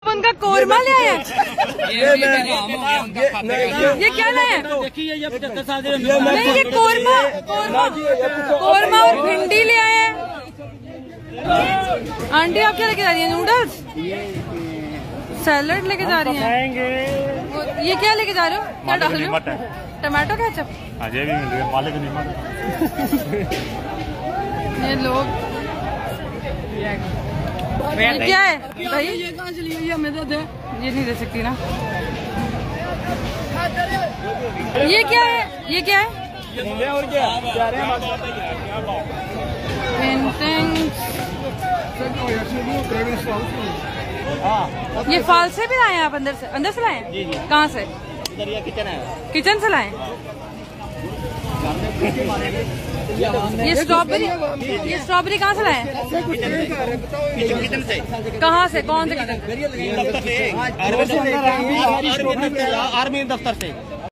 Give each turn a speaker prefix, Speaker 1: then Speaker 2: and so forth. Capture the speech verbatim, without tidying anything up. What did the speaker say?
Speaker 1: उनका कोरमा ले आए। ये क्या लाए?
Speaker 2: देखिए ये पचहत्तर साल के
Speaker 1: नहीं, ये कोरमा कोरमा कोरमा और भिंडी ले आए हैं। आंटी आप क्या लेके जा रही हैं? नूडल्स, सैलड लेके जा रही हैं। ये क्या लेके जा रहे हो? क्या डाल रहे हो? Tomato ketchup. ये लोग ये क्या है भाई? ये कहाँ चली गई? हमें तो दे। ये नहीं दे सकती ना। ये क्या है? ये क्या है?
Speaker 2: और क्या
Speaker 1: ये फॉल से भी लाए हैं आप? अंदर से अंदर से लाए हैं? कहाँ से?
Speaker 2: इधर ये किचन है।
Speaker 1: किचन से लाए? ये स्ट्रॉबेरी ये स्ट्रॉबेरी कहाँ से लाए हैं?
Speaker 2: किचन से।
Speaker 1: कहाँ से? कौन से किचन?
Speaker 2: आर्मी दफ्तर से।